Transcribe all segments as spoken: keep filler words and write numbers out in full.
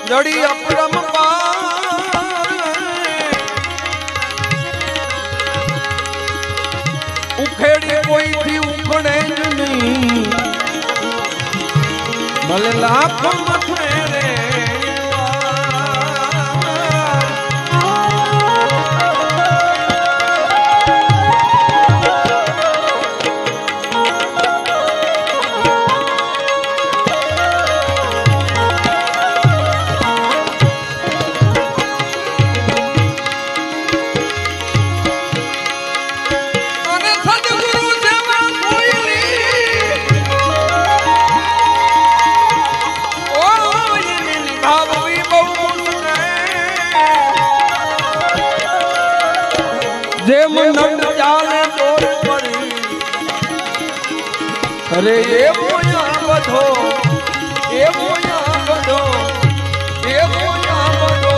જડી અપરમ ઉખેડી કોઈથી ઉખડે જ નહીં ભલે લાખો મથે રે જેમ નંદ ચાલે દોર પડી અરે એ મોયા બધો એ મોયા બધો એ મોયા બધો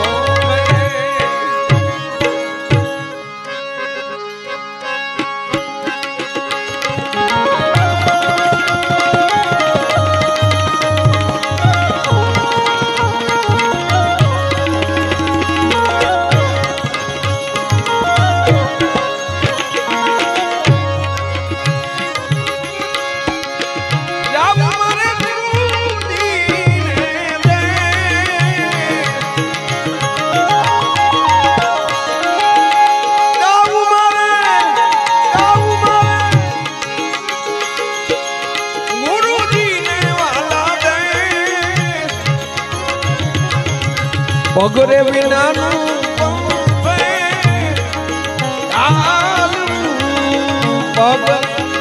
પગરે વિનાનું પગરે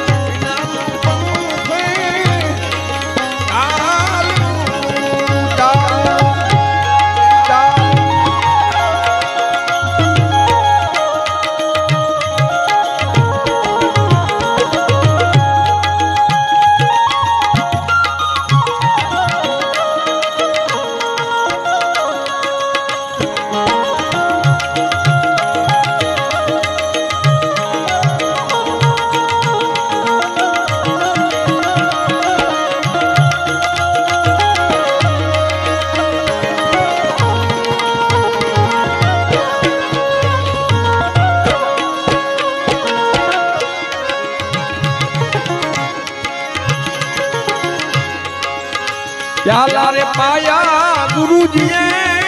प्याला रे पाया गुरुजी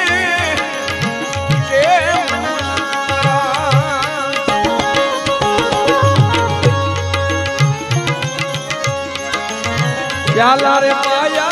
प्याला रे पाया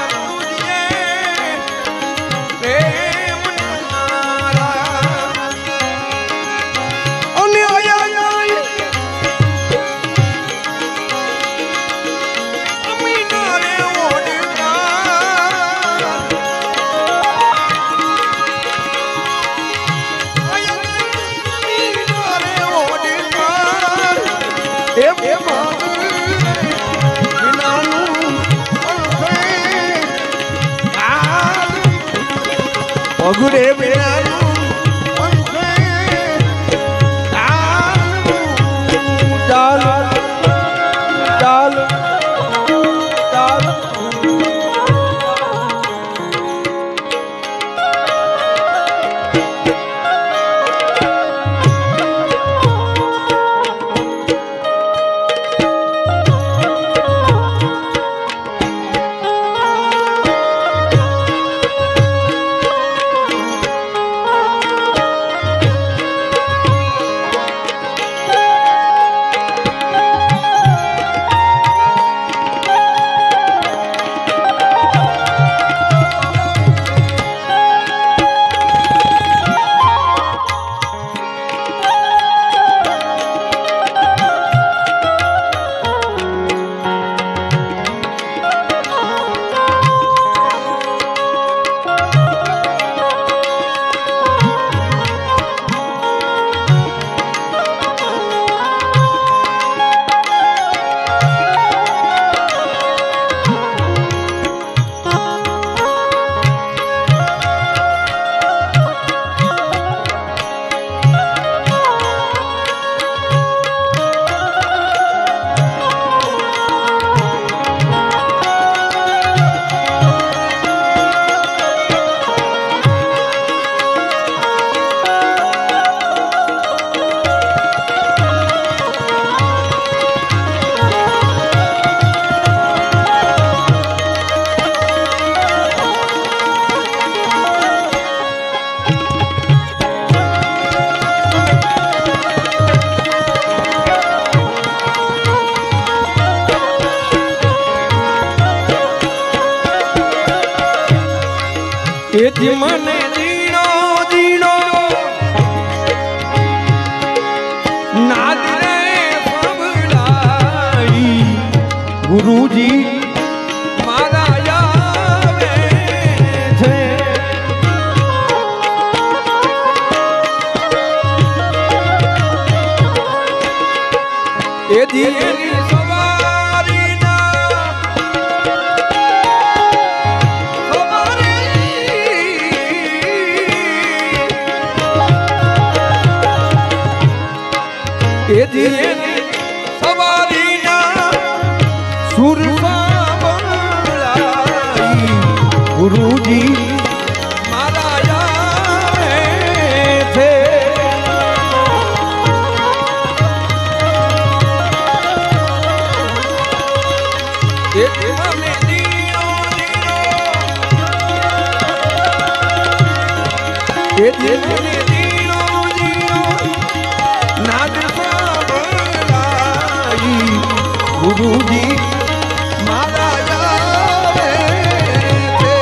પગરે વિનાનું ચાલ ચાલ ચાલ એથી મને દીનો દીનો નાદ રે સંભળાઈ ગુરુજી મારા આવે છે એથી એની સવારીના સુરમાં બોલાઈ ગુરુજી મારા આવે છે મને દીનો દીનો એ મને દીનો દીનો નાદ ગુરુજી મારા આવે છે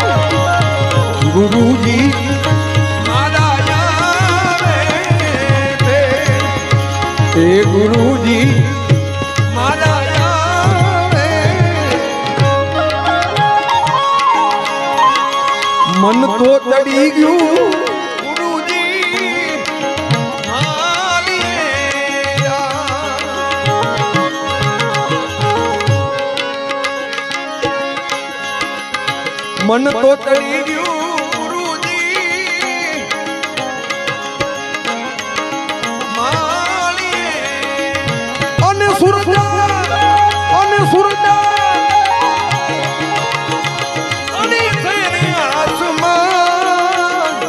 ગુરુજી મારા આવે છે એ ગુરુજી મારા આવે મન તો ચડી ગયું મન તો ચડી ગયું ગુરુજી માળીએ અને સુરતા અને સુરતા અને ફેરે આસમાન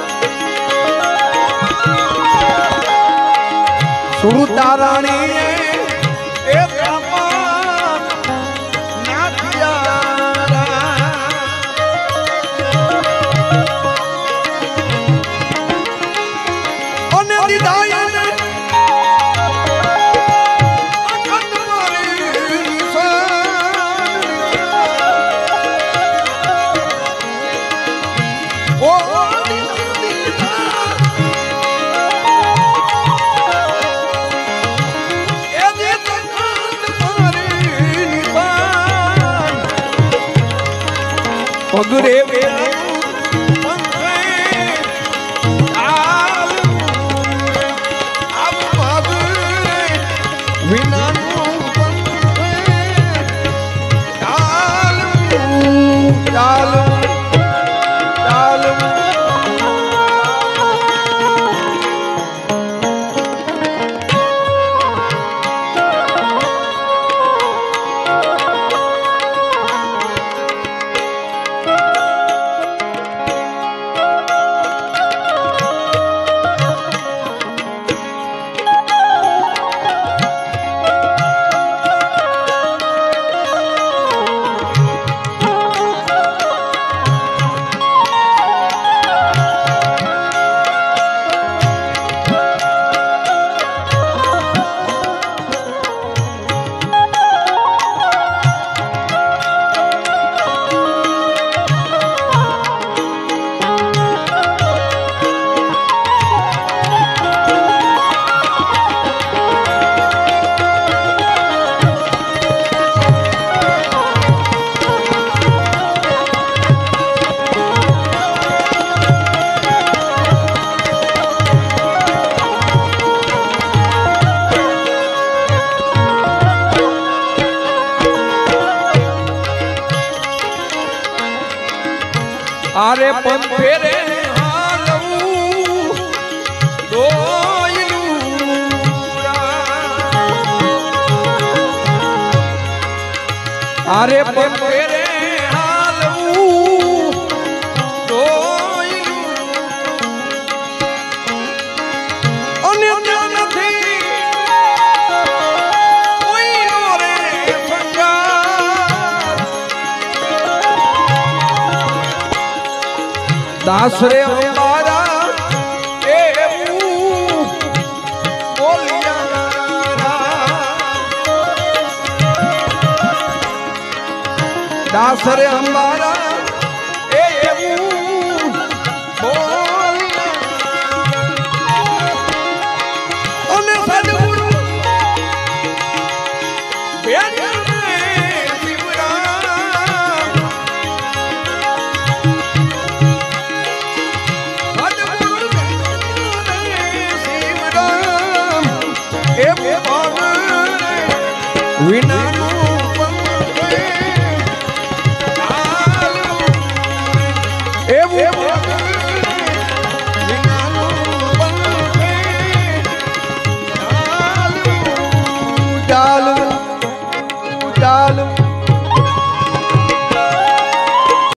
સુરતા રાણીએ એ તાપમાન નાખ્યા પગરે વિનાનું ચાલવું ચાલવું ચાલવું આરે પંથે રે હાલવું દોયલું આરે પંથે રે હાલવું દોયલું અને નથી કોઈનો રે સંગાર દાસ રે અમારા એવું બોલ્યા દાસ રે અમારા એવું વિના